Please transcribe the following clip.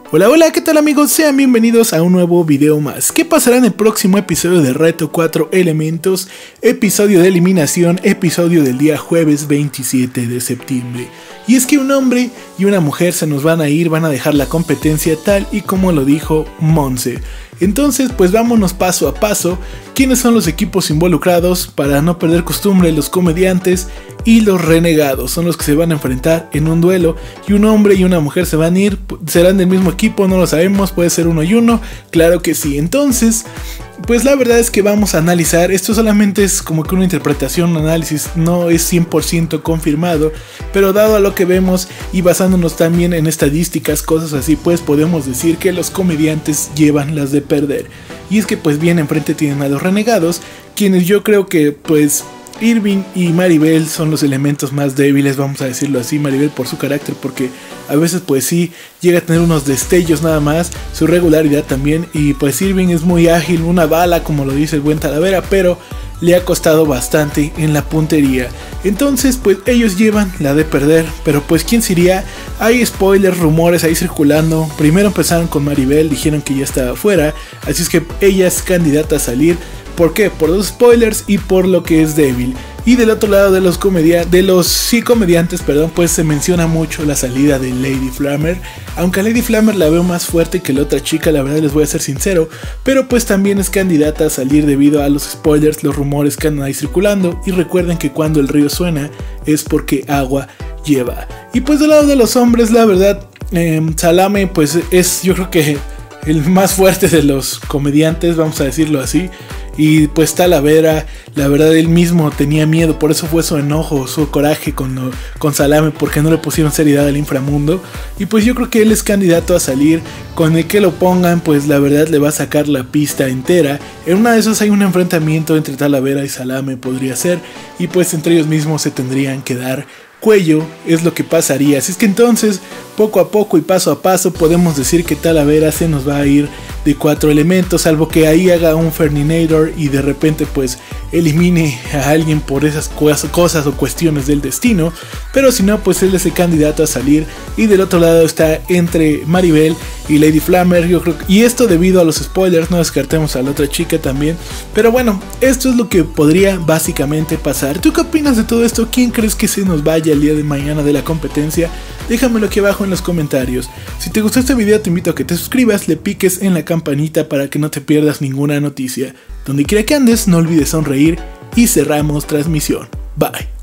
Hola, hola, ¿qué tal amigos? Sean bienvenidos a un nuevo video más. ¿Qué pasará en el próximo episodio de Reto 4 Elementos? Episodio de eliminación, episodio del día jueves 27 de septiembre. Y es que un hombre y una mujer se nos van a ir, van a dejar la competencia tal y como lo dijo Monse. Entonces pues vámonos paso a paso. ¿Quiénes son los equipos involucrados? Para no perder costumbre, los comediantes y los renegados son los que se van a enfrentar en un duelo. Y un hombre y una mujer se van a ir, serán del mismo equipo, no lo sabemos, puede ser uno y uno, claro que sí. Entonces pues la verdad es que vamos a analizar, esto solamente es como que una interpretación, un análisis, no es 100% confirmado, pero dado a lo que vemos y basándonos también en estadísticas, cosas así, pues podemos decir que los comediantes llevan las de perder. Y es que pues bien enfrente tienen a los renegados, quienes yo creo que pues Irving y Maribel son los elementos más débiles, vamos a decirlo así. Maribel por su carácter, porque a veces pues sí llega a tener unos destellos nada más, su regularidad también, y pues Irving es muy ágil, una bala como lo dice el buen Talavera, pero le ha costado bastante en la puntería. Entonces pues ellos llevan la de perder, pero pues quién sería. Hay spoilers, rumores ahí circulando. Primero empezaron con Maribel, dijeron que ya estaba fuera, así es que ella es candidata a salir. ¿Por qué? Por los spoilers y por lo que es débil. Y del otro lado de los comediantes, pues se menciona mucho la salida de Lady Flammer. Aunque a Lady Flammer la veo más fuerte que la otra chica, la verdad les voy a ser sincero. Pero pues también es candidata a salir debido a los spoilers, los rumores que andan ahí circulando. Y recuerden que cuando el río suena es porque agua lleva. Y pues del lado de los hombres, la verdad, Salame pues es, yo creo que el más fuerte de los comediantes, vamos a decirlo así. Y pues Talavera, la verdad él mismo tenía miedo, por eso fue su enojo, su coraje con Salame, porque no le pusieron seriedad al inframundo. Y pues yo creo que él es candidato a salir, con el que lo pongan pues la verdad le va a sacar la pista entera. En una de esas hay un enfrentamiento entre Talavera y Salame, podría ser, y pues entre ellos mismos se tendrían que dar cuello, es lo que pasaría. Así es que entonces poco a poco y paso a paso podemos decir que Talavera se nos va a ir de 4 elementos, salvo que ahí haga un Ferninator y de repente pues elimine a alguien por esas cosas o cuestiones del destino. Pero si no, pues él es el candidato a salir. Y del otro lado está entre Maribel y Lady Flammer, yo creo, y esto debido a los spoilers, no descartemos a la otra chica también. Pero bueno, esto es lo que podría básicamente pasar. ¿Tú qué opinas de todo esto? ¿Quién crees que se nos vaya el día de mañana de la competencia? Déjamelo aquí abajo en los comentarios. Si te gustó este video te invito a que te suscribas, le piques en la campanita para que no te pierdas ninguna noticia. Donde quiera que andes, no olvides sonreír y cerramos transmisión. Bye.